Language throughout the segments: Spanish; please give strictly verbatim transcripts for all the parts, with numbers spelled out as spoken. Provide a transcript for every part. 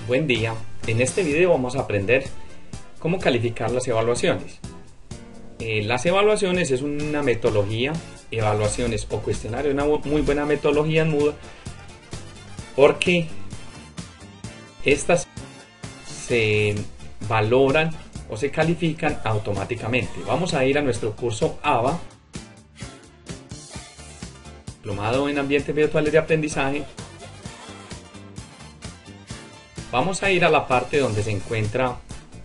Buen día, en este video vamos a aprender cómo calificar las evaluaciones. Eh, las evaluaciones es una metodología, evaluaciones o cuestionario, una muy buena metodología en Moodle, porque estas se valoran o se califican automáticamente. Vamos a ir a nuestro curso A B A, Diplomado en Ambientes Virtuales de Aprendizaje. Vamos a ir a la parte donde se encuentra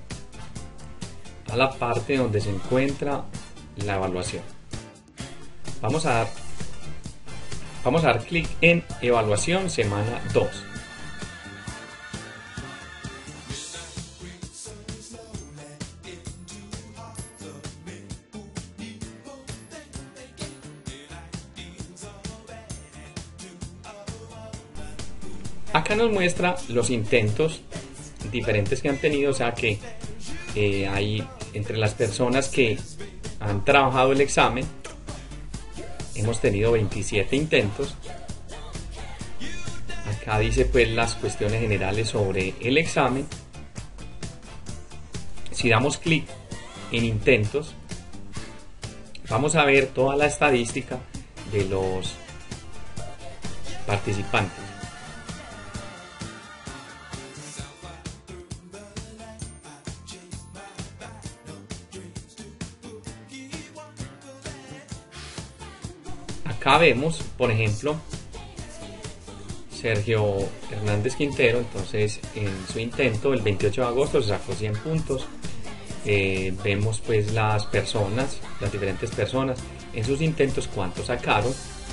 a la parte donde se encuentra la evaluación. Vamos a dar vamos a dar clic en evaluación semana dos. Acá nos muestra los intentos diferentes que han tenido, o sea que eh, hay entre las personas que han trabajado el examen, hemos tenido veintisiete intentos. Acá dice pues las cuestiones generales sobre el examen. Si damos clic en intentos, vamos a ver toda la estadística de los participantes. Acá vemos, por ejemplo, Sergio Hernández Quintero. Entonces en su intento el veintiocho de agosto se sacó cien puntos. Eh, vemos pues las personas, las diferentes personas en sus intentos cuántos sacaron.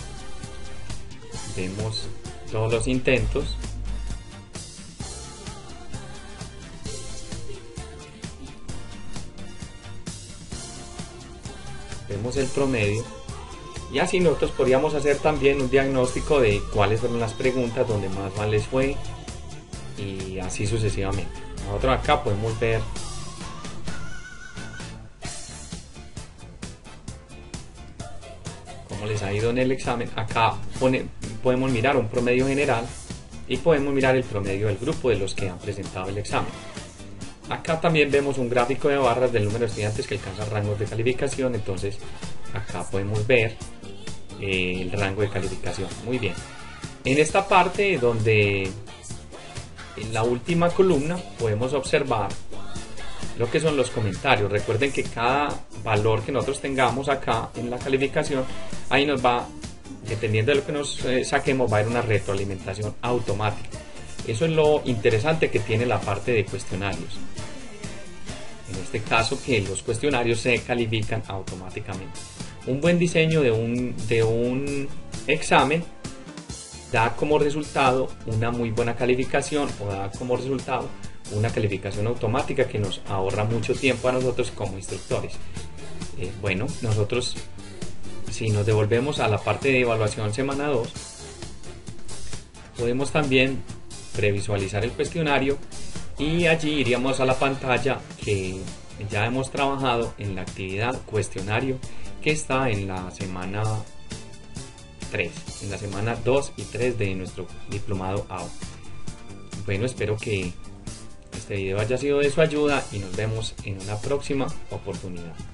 Vemos todos los intentos. Vemos el promedio. Y así nosotros podríamos hacer también un diagnóstico de cuáles fueron las preguntas donde más mal les fue y así sucesivamente. Nosotros acá podemos ver cómo les ha ido en el examen. Acá pone, podemos mirar un promedio general y podemos mirar el promedio del grupo de los que han presentado el examen. Acá también vemos un gráfico de barras del número de estudiantes que alcanzan rangos de calificación. Entonces acá podemos ver eh, el rango de calificación. Muy bien, en esta parte donde en la última columna podemos observar lo que son los comentarios. Recuerden que cada valor que nosotros tengamos acá en la calificación, ahí nos va, dependiendo de lo que nos eh, saquemos, va a haber una retroalimentación automática. Eso es lo interesante que tiene la parte de cuestionarios. En este caso, que los cuestionarios se califican automáticamente. Un buen diseño de un, de un examen da como resultado una muy buena calificación, o da como resultado una calificación automática que nos ahorra mucho tiempo a nosotros como instructores. Eh, bueno, nosotros, si nos devolvemos a la parte de evaluación semana dos, podemos también previsualizar el cuestionario y allí iríamos a la pantalla que ya hemos trabajado en la actividad cuestionario, que está en la semana tres, en la semana dos y tres de nuestro diplomado A B A. Bueno, espero que este video haya sido de su ayuda y nos vemos en una próxima oportunidad.